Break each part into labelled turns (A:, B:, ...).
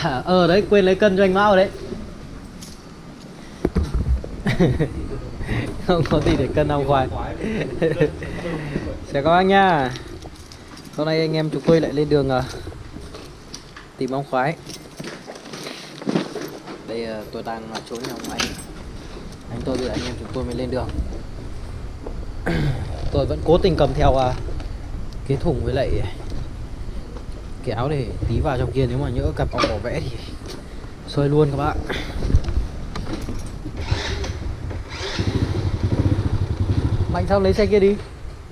A: Đấy quên lấy cân cho anh Mão đấy. Không có gì để cân ong khoai. Chào các bác nha. Hôm nay anh em chúng tôi lại lên đường tìm ong khoái. Đây tôi đang trốn nhà ông anh tôi với anh em chúng tôi mới lên đường. Tôi vẫn cố tình cầm theo cái thùng với lại kéo để tí vào trong kia, nếu mà nhỡ gặp ong bò vẽ thì xôi luôn các bạn. Mạnh sao lấy xe kia đi.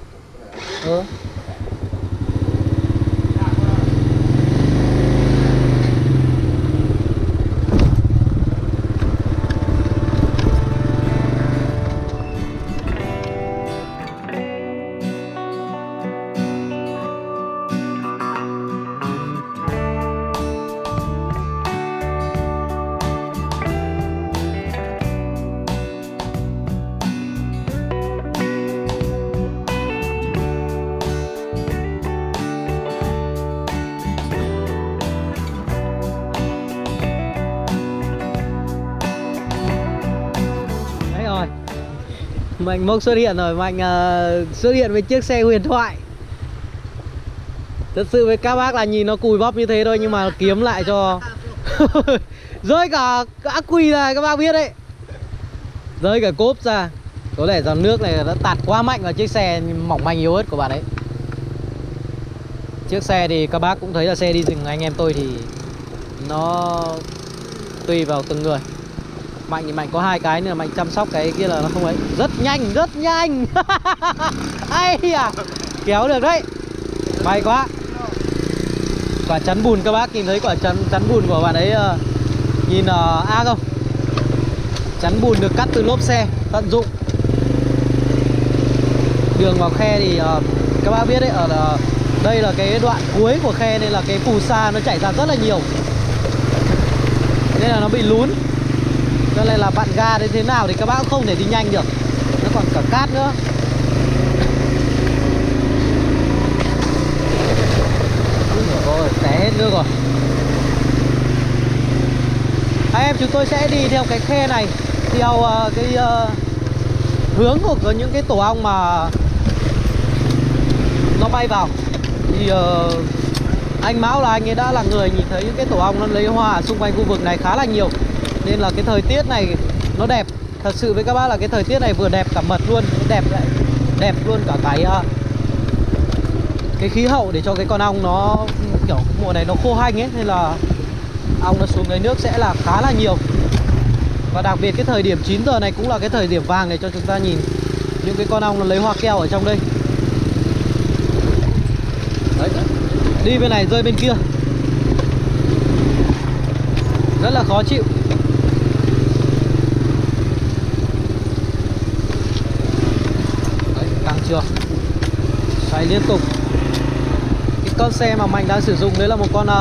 A: Mạnh Mốc xuất hiện rồi, Mạnh xuất hiện với chiếc xe huyền thoại. Thật sự với các bác là nhìn nó cùi bắp như thế thôi, nhưng mà kiếm lại cho rơi cả ắc quy ra, các bác biết đấy. Rơi cả cốp ra. Có lẽ dòng nước này đã tạt quá mạnh vào chiếc xe mỏng manh yếu ớt của bạn ấy. Chiếc xe thì các bác cũng thấy là xe đi rừng anh em tôi thì nó tùy vào từng người. Mạnh thì Mạnh có hai cái nữa, Mạnh chăm sóc cái kia là nó không ấy. Rất nhanh ai à, kéo được đấy, may quá. Quả chắn bùn, các bác nhìn thấy quả chắn bùn của bạn ấy nhìn ác không? Chắn bùn được cắt từ lốp xe, tận dụng. Đường vào khe thì các bác biết đấy, ở đây là cái đoạn cuối của khe nên là cái phù sa nó chảy ra rất là nhiều, nên là nó bị lún. Cho nên là vặn ga đến thế nào thì các bác cũng không thể đi nhanh được, nó còn cả cát nữa. Rồi, té hết nước rồi. Anh em chúng tôi sẽ đi theo cái khe này, theo cái hướng của những cái tổ ong mà nó bay vào. Thì anh Mão là anh ấy đã là người nhìn thấy những cái tổ ong nó lấy hoa ở xung quanh khu vực này khá là nhiều, nên là cái thời tiết này nó đẹp. Thật sự với các bác là cái thời tiết này vừa đẹp cả mật luôn, đẹp luôn cả cái khí hậu để cho cái con ong nó kiểu mùa này nó khô hanh ấy, nên là ong nó xuống lấy nước sẽ là khá là nhiều. Và đặc biệt cái thời điểm 9 giờ này cũng là cái thời điểm vàng để cho chúng ta nhìn những cái con ong nó lấy hoa keo ở trong đây. Đấy, đi bên này rơi bên kia rất là khó chịu. Đấy, căng chưa, xoay liên tục. Cái con xe mà Mạnh đang sử dụng đấy là một con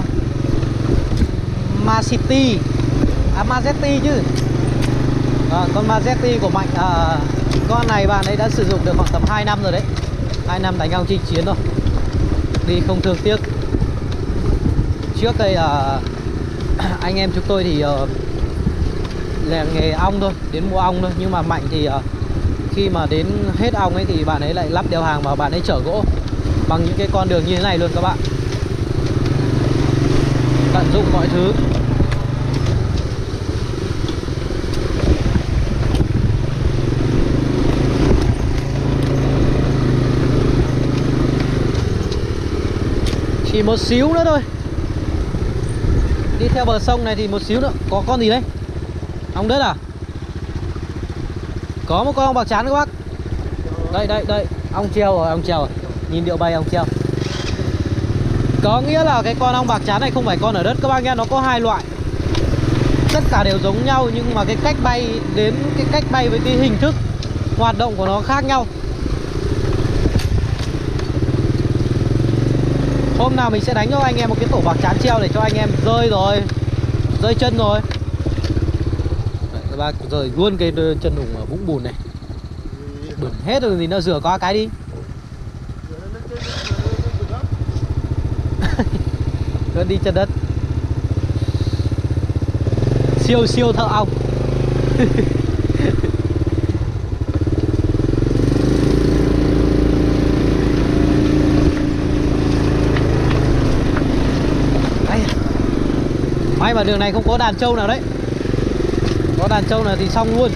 A: Mazetti, Mazetti chứ. Con Mazetti của Mạnh, con này bạn ấy đã sử dụng được khoảng tầm 2 năm rồi đấy. 2 năm đánh ong chinh chiến rồi, đi không thương tiếc. Trước đây anh em chúng tôi thì là nghề ong thôi, đến mua ong thôi. Nhưng mà Mạnh thì khi mà đến hết ong ấy thì bạn ấy lại lắp đeo hàng và bạn ấy chở gỗ bằng những cái con đường như thế này luôn các bạn. Tận dụng mọi thứ. Chỉ một xíu nữa thôi, đi theo bờ sông này thì một xíu nữa. Có con gì đấy? Ong đất à? Có một con ong bạc trán các bác. Đây, ong treo rồi, nhìn điệu bay ong treo. Có nghĩa là cái con ong bạc trán này không phải con ở đất các bác nhé, nó có hai loại. Tất cả đều giống nhau nhưng mà cái cách bay đến cái cách bay với cái hình thức hoạt động của nó khác nhau. Hôm nào mình sẽ đánh cho anh em một cái tổ bạc trán treo để cho anh em rơi chân rồi. Đấy, các bác rơi luôn cái chân đùng ở vũng bùn này. Bẩn hết rồi gì nữa, rửa qua cái đi. Cứ đi chân đất. Siêu siêu thợ ong. May mà đường này không có đàn trâu nào đấy. Có đàn trâu nào thì xong luôn.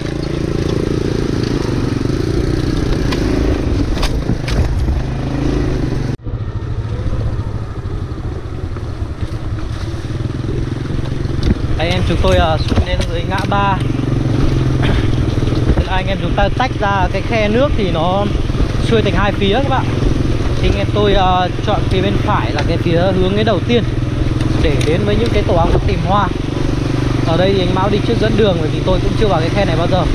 A: Anh em chúng tôi xuống đến dưới ngã ba. Anh em chúng ta tách ra cái khe nước thì nó xuôi thành hai phía các bạn. Thì anh em tôi chọn phía bên phải là cái phía hướng cái đầu tiên để đến với những cái tổ ong tìm hoa. Ở đây thì anh Mão đi trước dẫn đường bởi vì tôi cũng chưa vào cái khe này bao giờ.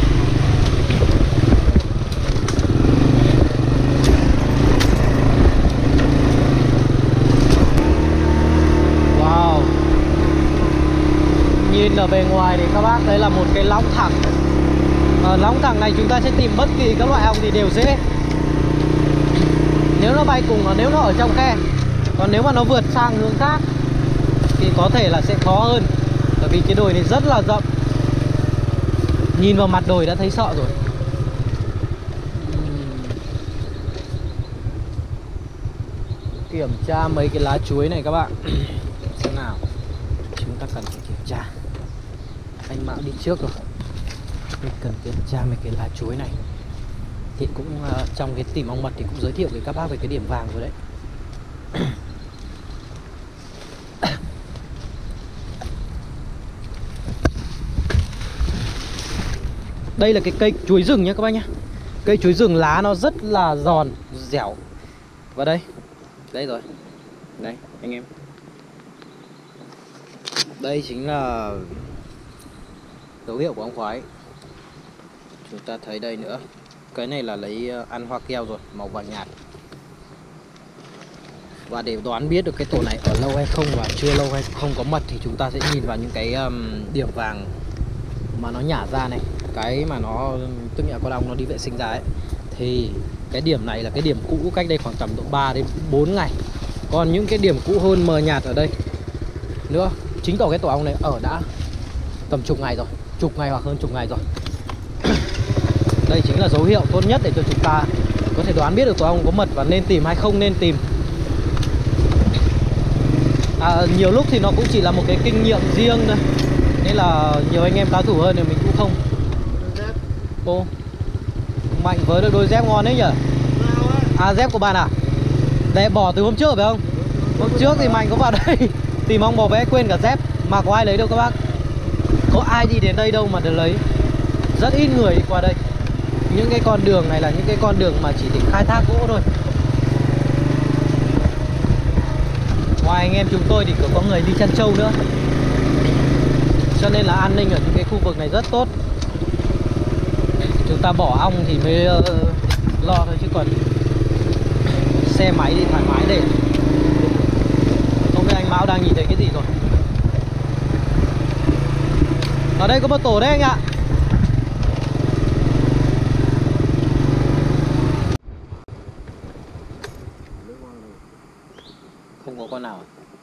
A: Wow. Nhìn ở bề ngoài thì các bác thấy là một cái lõng thẳng. Lõng thẳng này chúng ta sẽ tìm bất kỳ các loại ong thì đều dễ. Nếu nó bay cùng và nếu nó ở trong khe. Còn nếu mà nó vượt sang hướng khác thì có thể là sẽ khó hơn. Bởi vì cái đồi này rất là rộng. Nhìn vào mặt đồi đã thấy sợ rồi. Kiểm tra mấy cái lá chuối này các bạn. Xem nào. Chúng ta cần phải kiểm tra. Anh Mão đi trước rồi. Mình cần kiểm tra mấy cái lá chuối này. Thì cũng trong cái tìm ong mật thì cũng giới thiệu với các bác về cái điểm vàng rồi đấy. Đây là cái cây chuối rừng nhé các bác nhé. Cây chuối rừng lá nó rất là giòn, dẻo. Và đây. Đây rồi. Đây anh em. Đây chính là dấu hiệu của ong khoái. Chúng ta thấy đây nữa. Cái này là lấy ăn hoa keo rồi, màu vàng nhạt. Và để đoán biết được cái tổ này ở lâu hay không và chưa lâu hay không có mật thì chúng ta sẽ nhìn vào những cái điểm vàng mà nó nhả ra này. Cái mà nó tức là con ong nó đi vệ sinh ra ấy. Thì cái điểm này là cái điểm cũ cách đây khoảng tầm độ 3 đến 4 ngày. Còn những cái điểm cũ hơn mờ nhạt ở đây nữa, chính tỏ cái tổ ong này ở đã tầm chục ngày rồi, chục ngày hoặc hơn chục ngày rồi. Đây chính là dấu hiệu tốt nhất để cho chúng ta có thể đoán biết được tổ ong có mật và nên tìm hay không nên tìm. Nhiều lúc thì nó cũng chỉ là một cái kinh nghiệm riêng thôi. Nên là nhiều anh em cao thủ hơn thì mình cũng không. Ô, Mạnh với được đôi dép ngon đấy nhỉ? Dép của bạn à? Để bỏ từ hôm trước phải không? Hôm trước thì Mạnh có vào đây tìm ong bò vẽ quên cả dép. Mà có ai lấy đâu các bác? Có ai đi đến đây đâu mà được lấy. Rất ít người đi qua đây. Những cái con đường này là những cái con đường mà chỉ để khai thác gỗ thôi. Ngoài anh em chúng tôi thì có người đi chăn trâu nữa. Cho nên là an ninh ở những cái khu vực này rất tốt. Chúng ta bỏ ong thì mới lo thôi chứ còn xe máy thì thoải mái để. Không biết anh Mão đang nhìn thấy cái gì rồi. Ở đây có một tổ đấy anh ạ. Không có con nào.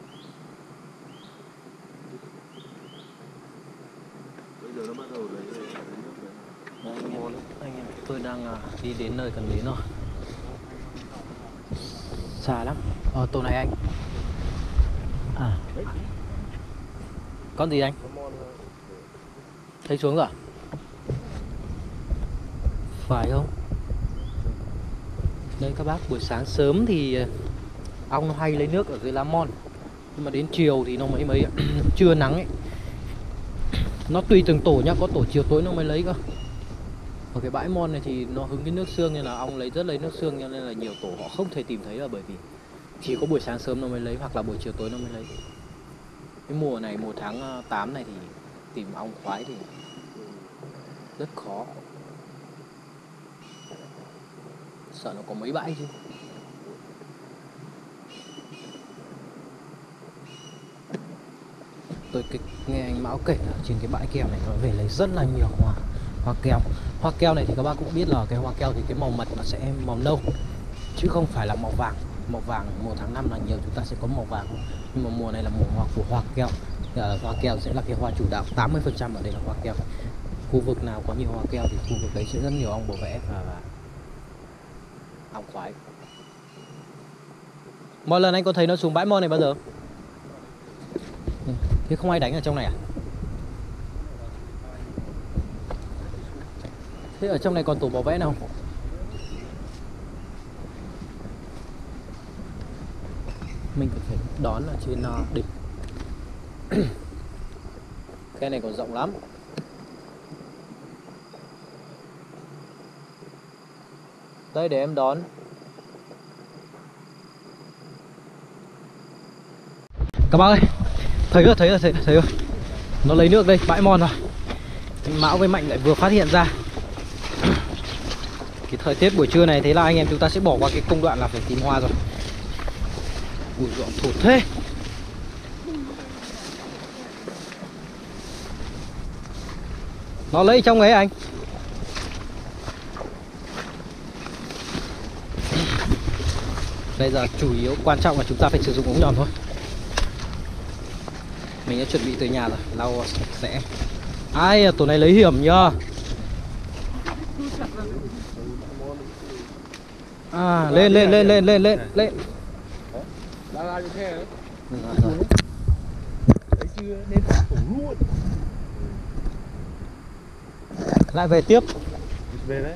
B: Bây giờ nó bắt đầu lấy
A: anh em tôi đang đi đến nơi cần đến rồi. Xa lắm. Tổ này anh. Con gì anh? Thấy xuống rồi. Phải không? Đây các bác, buổi sáng sớm thì ong nó hay lấy nước ở dưới lá mon. Nhưng mà đến chiều thì nó mới trưa nắng ấy. Nó tùy từng tổ nhá, có tổ chiều tối nó mới lấy cơ. Ở cái bãi mon này thì nó hứng cái nước sương nên là ong lấy nước sương, cho nên là nhiều tổ họ không thể tìm thấy là bởi vì chỉ có buổi sáng sớm nó mới lấy hoặc là buổi chiều tối nó mới lấy. Cái mùa này, mùa tháng 8 này thì tìm ong khoái thì rất khó. Sợ nó có mấy bãi chứ. Tôi nghe anh Mão kể là trên cái bãi keo này nó về lấy rất là nhiều hoa keo. Hoa keo này thì các bác cũng biết là cái hoa keo thì cái màu mật nó sẽ màu nâu chứ không phải là màu vàng. Màu vàng mùa tháng 5 là nhiều, chúng ta sẽ có màu vàng. Nhưng mà mùa này là mùa của hoa keo. Hoa keo sẽ là cái hoa chủ đạo, 80% ở đây là hoa keo. Khu vực nào có nhiều hoa keo thì khu vực đấy sẽ rất nhiều ong bổ vẽ và ong khoái. Mọi lần anh có thấy nó xuống bãi mòn này bao giờ? Thế không ai đánh ở trong này à? Thế ở trong này còn tổ bảo vệ nào không? Mình có thể đón ở trên đỉnh. Cái này còn rộng lắm. Đây để em đón. Các bác ơi, thấy rồi. Nó lấy nước đây, bãi mòn rồi. Anh Mão với Mạnh lại vừa phát hiện ra. Cái thời tiết buổi trưa này thế là anh em chúng ta sẽ bỏ qua cái công đoạn là phải tìm hoa rồi. Ui dọn thụt thế. Nó lấy trong ấy anh. Bây giờ chủ yếu quan trọng là chúng ta phải sử dụng ống nhòm thôi. Mình đã chuẩn bị từ nhà rồi, lau sạch sẽ. Ai tổ này lấy hiểm nhá. À lên. Lại về tiếp.
B: Về đấy.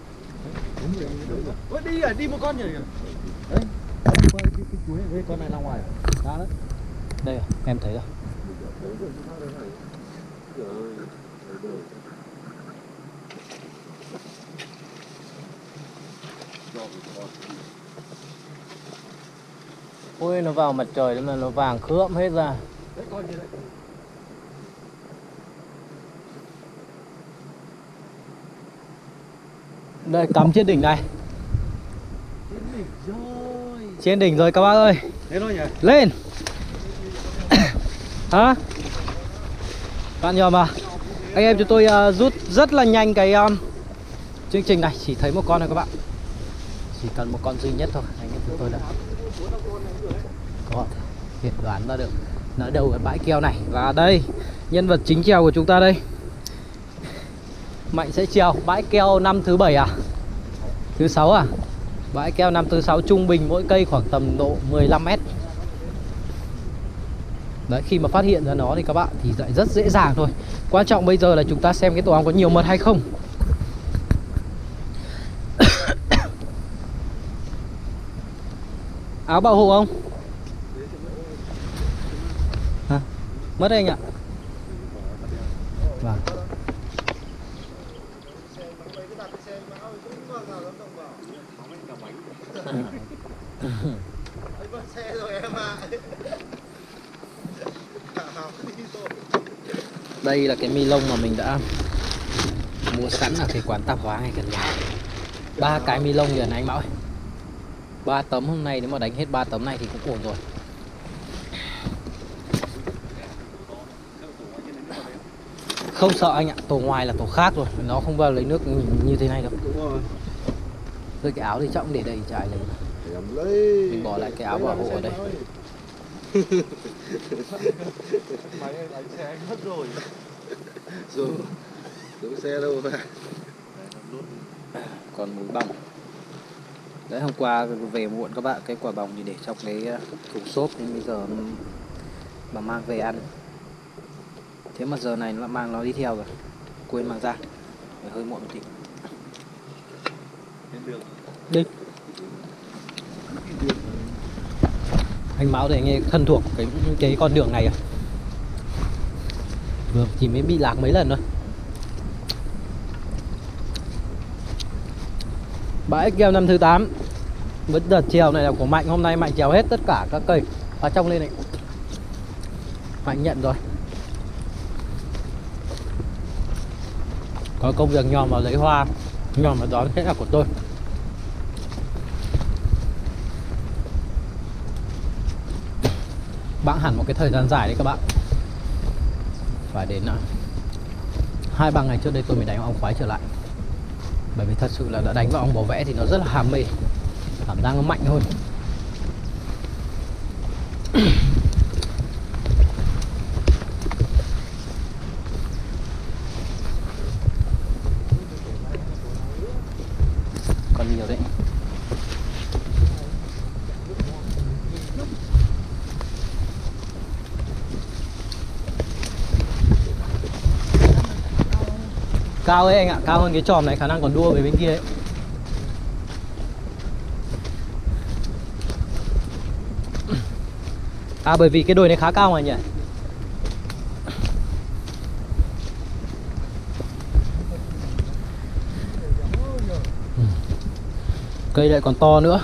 B: Ôi đi một con nhỉ.
A: Đấy. Cái cuối này, con này ra ngoài. Đó đấy. Đây à, em thấy rồi. Ôi nó vào mặt trời đó là nó vàng khướm hết ra.
B: Đấy con gì đấy.
A: Đây cắm trên đỉnh này. Trên đỉnh rồi các bác ơi.
B: Lên thôi nhỉ?
A: Lên. Hả? Bạn nhầm à? Anh em chúng tôi rút rất là nhanh cái chương trình này. Chỉ thấy một con thôi các bạn. Chỉ cần một con duy nhất thôi. Anh em chúng tôi đã có thể đoán ra được nó đâu ở bãi keo này. Và đây, nhân vật chính trèo của chúng ta đây. Mạnh sẽ trèo bãi keo năm thứ 7 à? Thứ 6 à? Bãi keo năm thứ 6 trung bình mỗi cây khoảng tầm độ 15 m. Đấy, khi mà phát hiện ra nó thì các bạn thì lại rất dễ dàng thôi. Quan trọng bây giờ là chúng ta xem cái tổ ong có nhiều mật hay không. Áo bảo hộ không? Hả? Mất đấy anh ạ. Vâng. Đây là cái mi lông mà mình đã mua sẵn ở cái quán tạp hóa ngay gần nhà. 3 cái mi lông liền anh Mão ơi. 3 tấm hôm nay nếu mà đánh hết 3 tấm này thì cũng ổn rồi. Không sợ anh ạ, tổ ngoài là tổ khác rồi, nó không bao lấy nước như thế này đâu. Rồi cái áo thì trọng để đầy trái lấy. Mình bỏ lại cái áo bảo hộ ở đây.
B: Máy đánh xe anh mất rồi. Đúng xe đâu mà.
A: Còn mũi bòng. Đấy, hôm qua về muộn các bạn, cái quả bòng thì để trong cái thùng xốp, nhưng bây giờ mà mang về ăn. Thế mà giờ này nó mang nó đi theo rồi, quên mang ra, hơi muộn một tí. Đi. Anh Mão để nghe thân thuộc cái con đường này à? Vừa chỉ mới bị lạc mấy lần thôi. Bãi keo năm thứ 8. Với đợt trèo này là của Mạnh, hôm nay Mạnh trèo hết tất cả các cây ở trong lên này. Mạnh nhận rồi. Có công việc nhòm vào lấy hoa, nhòm vào đón hết là của tôi. Bẵng hẳn một cái thời gian dài đấy các bạn. Phải đến 2-3 ngày trước đây tôi mới đánh ong khoái trở lại. Bởi vì thật sự là đã đánh vào ong bò vẽ thì nó rất là hàm mê, cảm giác nó mạnh hơn. nhiều đấy. Cao ấy anh ạ, cao hơn cái chòm này, khả năng còn đua với bên kia ấy. À bởi vì cái đồi này khá cao mà nhỉ. Cây lại còn to nữa.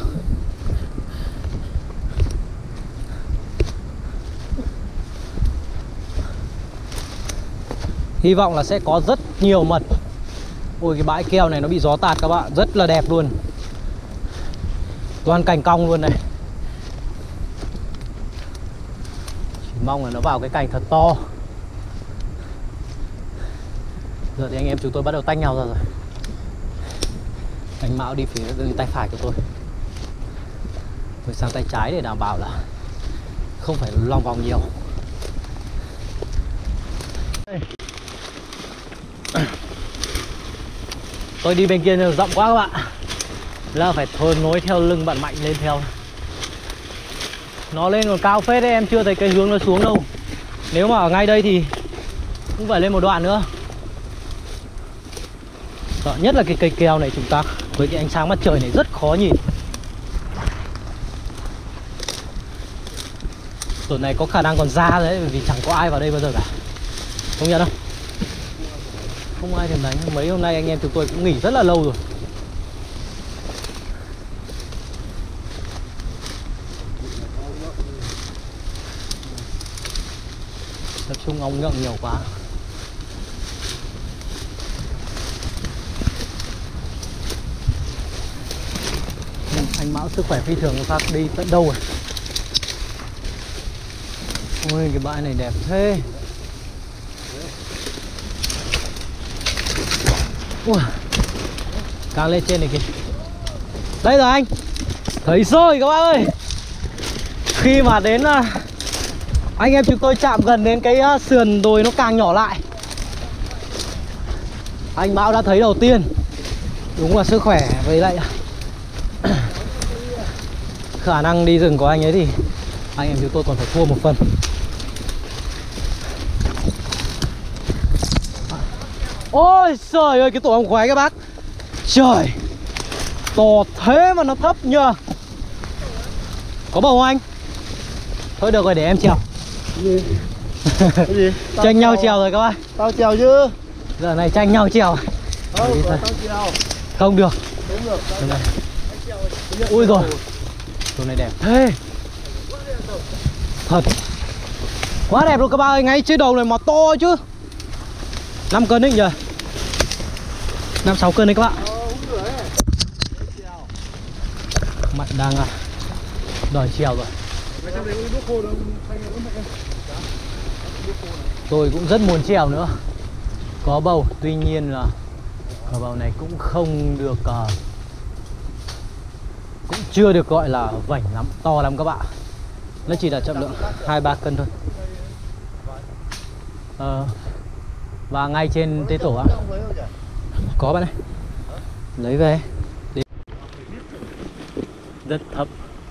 A: Hy vọng là sẽ có rất nhiều mật. Ôi cái bãi keo này nó bị gió tạt các bạn, rất là đẹp luôn. Toàn cành cong luôn này. Chỉ mong là nó vào cái cành thật to. Giờ thì anh em chúng tôi bắt đầu tách nhau ra rồi. Anh Mão đi phía bên tay phải của tôi sang tay trái để đảm bảo là không phải lòng vòng nhiều. Tôi đi bên kia nhưng rộng quá các bạn, là phải thôi nối theo lưng bạn Mạnh lên theo. Nó lên còn cao phết đấy, em chưa thấy cái hướng nó xuống đâu. Nếu mà ở ngay đây thì cũng phải lên một đoạn nữa. Sợ nhất là cái cây keo này chúng ta với cái ánh sáng mặt trời này rất khó nhìn. Tuần này có khả năng còn ra đấy, vì chẳng có ai vào đây bao giờ cả. Không nhận đâu. Không ai thèm đánh. Mấy hôm nay anh em chúng tôi cũng nghỉ rất là lâu rồi. Tập trung ong nhộng nhiều quá. Anh Mão sức khỏe phi thường phát đi tận đâu rồi. Ôi cái bãi này đẹp thế. Ui, càng lên trên này kìa. Đây rồi anh. Thấy rồi các bác ơi. Khi mà đến anh em chúng tôi chạm gần đến cái sườn đồi nó càng nhỏ lại. Anh Mão đã thấy đầu tiên. Đúng là sức khỏe với lại khả năng đi rừng của anh ấy thì anh em chúng tôi còn phải thua một phần. Ôi trời ơi, cái tổ ong khoái các bác. Trời, to thế mà nó thấp nhờ. Có bầu không anh? Thôi được rồi, để em trèo.
B: Cái gì?
A: Tranh nhau trèo rồi các bác.
B: Tao trèo chứ.
A: Giờ này tranh nhau trèo.
B: Tao trèo.
A: Không được.
B: Đúng được.
A: Ui rồi, tổ này đẹp thế. Thật quá đẹp luôn các bác ơi. Ngay trên đầu này mà to chứ. 5 cân đấy nhỉ. 5-6 cân đấy các bạn. Mạnh đang đòi trèo rồi. Tôi cũng rất muốn trèo nữa. Có bầu, tuy nhiên là quả bầu này cũng không được cũng chưa được gọi là vảnh lắm, to lắm các bạn. Nó chỉ là trọng lượng 2-3 cân thôi. Và ngay trên tế tổ có bạn này. Lấy về. Rất thấp.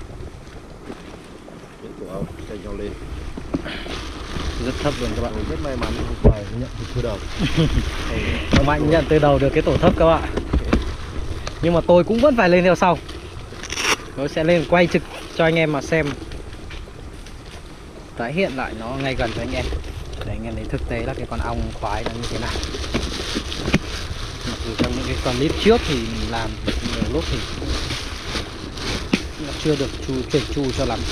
A: Rất thấp luôn các bạn.
B: Rất may mắn không phải nhận từ đầu.
A: Mạnh nhận từ đầu được cái tổ thấp các bạn. Nhưng mà tôi cũng vẫn phải lên theo sau. Tôi sẽ lên quay trực cho anh em mà xem, tái hiện lại nó ngay gần với anh em, để anh em thấy thực tế là cái con ong khoái nó như thế nào. Mặc dù trong những cái clip trước thì mình làm nhiều lúc thì nó chưa được chỉnh chu cho lắm.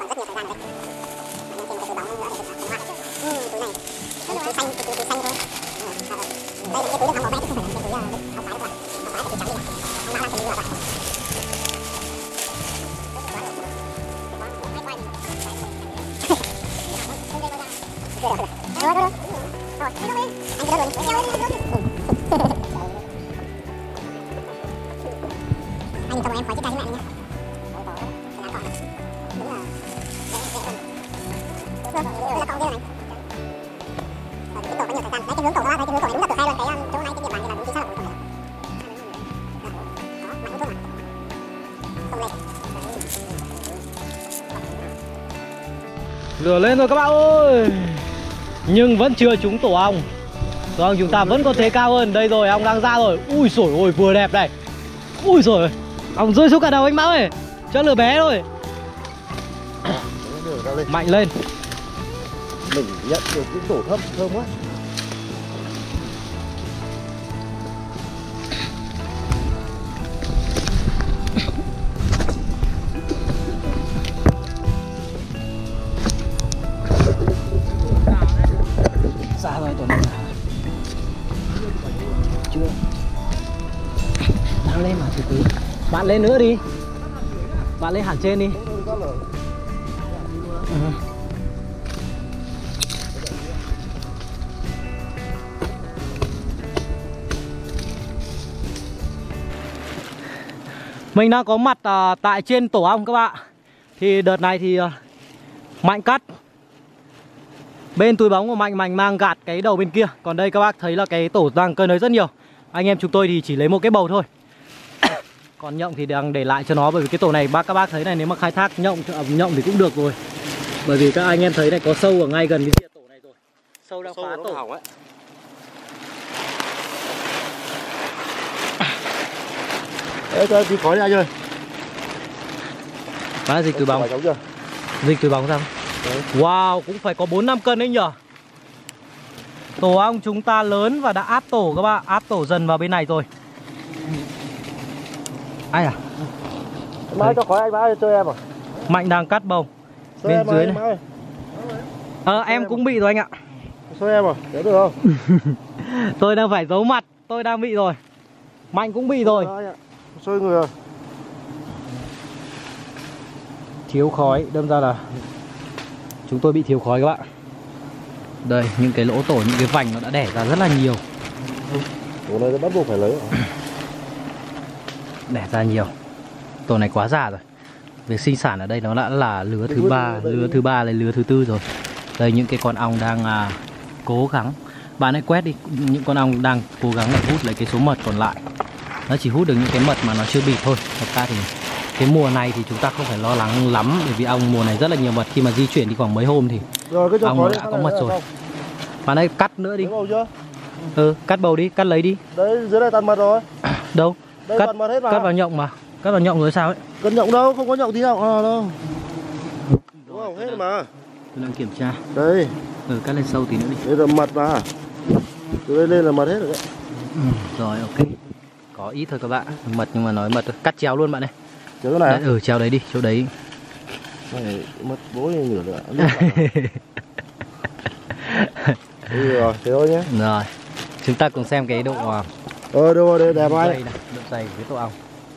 C: Anh cầm em khỏi chiếc cây với mẹ này nha. Đúng là con kia này. Cái tổ có nhiều thời gian. Đấy, cái hướng tổ đó, cái hướng tổ này đúng là tổ khai luôn. Cái chỗ này cái địa bàn này là đúng chính xác là của tổ này. Đó, mạnh hơn thôi mà.
A: Lửa lên rồi các bạn ơi. Nhưng vẫn chưa trúng tổ ong. Tổ ong chúng ta vẫn có thế cao hơn. Đây rồi, ong đang ra rồi. Ui dồi ôi, vừa đẹp này. Ui dồi, ong rơi xuống cả đầu anh Mão ơi. Cho lửa bé thôi. Mạnh lên.
B: Mình nhận được cái tổ thơm quá.
A: Ra rồi tổ này. Chưa. Đang lên mà từ từ. Bạn lên nữa đi. Bạn lên hẳn trên đi. Mình đang có mặt tại trên tổ ong các bạn. Thì đợt này thì Mạnh cắt. Bên túi bóng của Mạnh mang gạt cái đầu bên kia. Còn đây các bác thấy là cái tổ đang cơi nới rất nhiều. Anh em chúng tôi thì chỉ lấy một cái bầu thôi. Còn nhộng thì đang để lại cho nó. Bởi vì cái tổ này các bác thấy này, nếu mà khai thác nhộng thì cũng được rồi. Bởi vì các anh em thấy này, có sâu ở ngay gần cái rìa tổ này rồi. Sâu đang phá tổ ấy.
B: Ê, cho tí khói ra chơi.
A: Đó là dịch túi bóng. Dịch túi bóng sao? Đấy. Wow, cũng phải có 4-5 cân đấy nhở. Tổ ong chúng ta lớn và đã áp tổ các bạn. Áp tổ dần vào bên này rồi. Ai à?
B: Mai cho khói anh Mão chơi em à?
A: Mạnh đang cắt bầu bên dưới này. Em cũng bị rồi anh ạ.
B: Sao em à? Đấy được không?
A: Tôi đang phải giấu mặt. Tôi đang bị rồi. Mạnh cũng bị rồi.
B: Xôi người à?
A: Thiếu khói, đâm ra là chúng tôi bị thiếu khói các bạn. Đây, những cái lỗ tổ, những cái vành nó đã đẻ ra rất là nhiều.
B: Tổ này bắt buộc phải lấy.
A: Đẻ ra nhiều. Tổ này quá già rồi. Việc sinh sản ở đây nó đã là lứa thứ 3, lứa thứ 3 lên lứa thứ 4 rồi. Đây những cái con ong đang cố gắng. Bạn hãy quét đi, những con ong đang cố gắng để hút lấy cái số mật còn lại. Nó chỉ hút được những cái mật mà nó chưa bịt thôi. Thật ra thì cái mùa này thì chúng ta không phải lo lắng lắm. Bởi vì ong mùa này rất là nhiều mật. Khi mà di chuyển đi khoảng mấy hôm thì
B: rồi,
A: ong đã có mật rồi. Bạn hãy cắt nữa đi. Cắt bầu đi, cắt lấy đi.
B: Đấy, dưới này toàn mật rồi.
A: Đâu?
B: Đây
A: Cắt,
B: toàn mật hết mà.
A: cắt vào nhộng mà. Cắt vào nhộng rồi sao ấy?
B: Cần nhộng đâu, không có nhộng tí nào đâu. Đúng không, hết mà.
A: Tôi đang kiểm tra.
B: Đây.
A: Cắt lên sâu tí nữa đi.
B: Đây là mật mà. Từ đây lên là mật hết rồi đấy.
A: Rồi, ok. Có ít thôi các bạn. Mật nhưng mà nói mật thôi. Cắt chéo luôn bạn này.
B: Chéo chỗ này.
A: Đấy, chéo đấy đi, chỗ đấy.
B: Này, mật bố như nửa nữa. Rồi, thế thôi nhé.
A: Rồi. Chúng ta cùng xem cái độ
B: đâu rồi, đây đẹp ai.
A: Độ dày của cái tổ ong.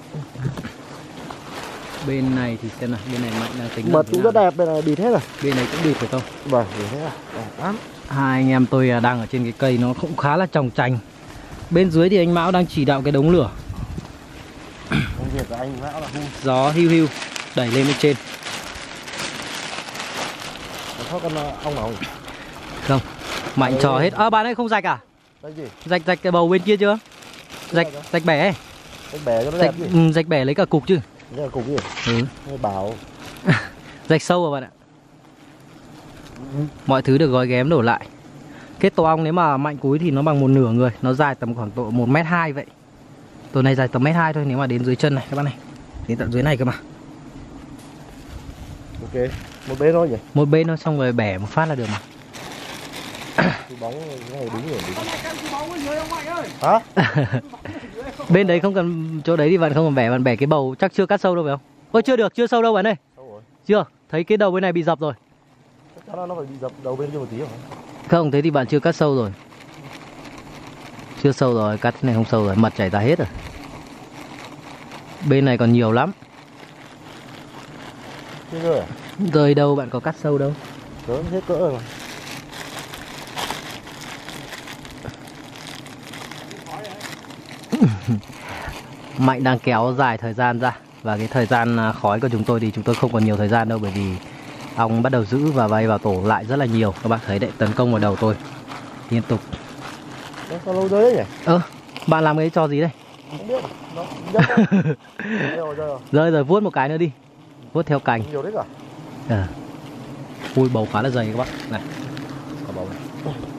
A: Bên này thì xem nào, bên này Mạnh đang tính
B: mật cũng rất đẹp, bên này bịt hết rồi.
A: Bên này cũng bịt phải không?
B: Vâng, bịt hết rồi. Đẹp lắm.
A: Hai anh em tôi đang ở trên cái cây nó cũng khá là chồng chành. Bên dưới thì anh Mão đang chỉ đạo cái đống lửa.
B: Công việc của anh Mão là
A: gió hiu hiu đẩy lên bên trên.
B: Có con ong nào
A: không? Mạnh trò hết. Bạn ơi không rạch à?
B: Rạch gì?
A: Rạch cái bầu bên kia chưa? Rạch bẻ.
B: Rạch bẻ cho nó đẹp gì?
A: Rạch bẻ lấy cả cục chứ.
B: Lấy cả cục gì? Bảo.
A: Rạch sâu rồi bạn ạ. Mọi thứ được gói ghém đổ lại. Cái tổ ong nếu mà Mạnh cúi thì nó bằng một nửa người. Nó dài tầm khoảng độ 1m2 vậy. Tổ này dài tầm 1m2 thôi. Nếu mà đến dưới chân này các bạn này, đến tận dưới này cơ mà.
B: Ok, một bên thôi nhỉ?
A: Một bên thôi, xong rồi bẻ một phát là được mà.
B: Bóng này đúng rồi. Hả?
A: Bên đấy không cần, chỗ đấy thì bạn không cần bẻ, bạn bẻ cái bầu chắc chưa cắt sâu đâu phải không? Ôi chưa được, chưa sâu đâu bạn ơi. Chưa, thấy cái đầu bên này bị dập rồi.
B: Chắc nó phải bị dập đầu bên kia một tí rồi.
A: Không, thế thì bạn chưa cắt sâu rồi. Chưa sâu rồi, cắt này không sâu rồi, mật chảy ra hết rồi. Bên này còn nhiều lắm.
B: Chưa rồi à?
A: Rơi đâu, bạn có cắt sâu đâu.
B: Cỡ hết cỡ rồi mà.
A: Mạnh đang kéo dài thời gian ra. Và cái thời gian khói của chúng tôi thì chúng tôi không còn nhiều thời gian đâu. Bởi vì ong bắt đầu giữ và bay vào tổ lại rất là nhiều. Các bạn thấy đấy, tấn công vào đầu tôi liên tục.
B: Sao lâu rơi đấy nhỉ?
A: Bạn làm cái trò gì đây?
B: Không biết.
A: Rơi rồi, vuốt một cái nữa đi. Vuốt theo cành.
B: Nhiều đấy cả.
A: Ui, bầu khá là dày các bạn này, có bầu này.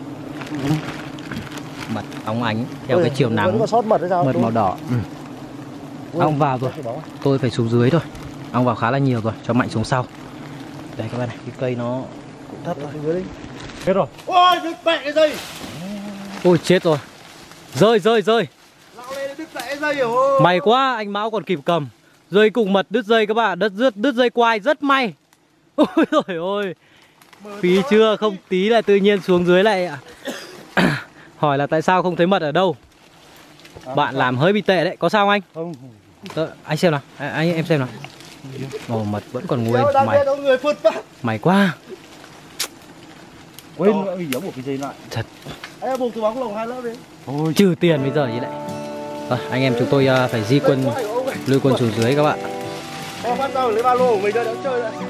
A: Mật óng ánh theo cái chiều nắng,
B: có sót mật hay sao?
A: mật màu đỏ. Ong vào rồi, tôi phải xuống dưới thôi. Ong vào khá là nhiều rồi, cho Mạnh xuống sau. Đây các bạn này, cái cây nó cũng thấp thôi. Chết rồi.
B: Ôi, đứt mẹ cái dây.
A: Ôi chết rồi. Rơi.
B: Lão lên đứt mẹ cái dây rồi.
A: May quá, anh Mão còn kịp cầm. Rơi cùng mật đứt dây các bạn, đứt dây quai rất may. Ôi trời ơi. Phí chưa, không tí là tự nhiên xuống dưới lại hỏi là tại sao không thấy mật ở đâu. Bạn làm hơi bị tệ đấy, có sao không anh?
B: Không.
A: Anh xem nào, anh em xem nào. Ồ, mật vẫn còn nguyên. Mày quá.
B: Quên bị giống một cái dây lại.
A: Thật.
B: Em buộc túi bóng lồng 2 lớp đi.
A: Ôi, trừ tiền bây giờ vậy đấy. Rồi, anh em chúng tôi phải di quân, lưu quân xuống dưới các bạn.
B: Em bắt đầu lấy ba lô của mình ra đỡ chơi lại.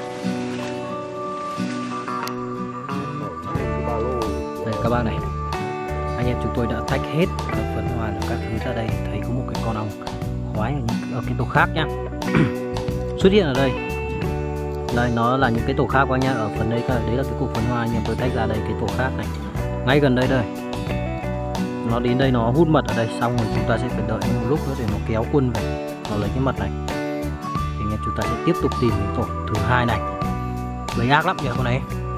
A: Đây các bạn này, anh em chúng tôi đã tách hết phấn hoa và các thứ ra đây. Thấy có một cái con ong khoái ở cái tổ khác nhá. Xuất hiện ở đây. Đây nó là những cái tổ khác qua nha. Ở phần đấy đấy là cái cục phấn hoa, anh em tôi tách ra đây cái tổ khác này. Ngay gần đây đây. Nó đến đây nó hút mật ở đây, xong rồi chúng ta sẽ phải đợi một lúc nữa để nó kéo quân về nó lấy cái mật này. Thì anh em chúng ta sẽ tiếp tục tìm cái tổ thứ hai này. Lấy ác lắm nhờ con này.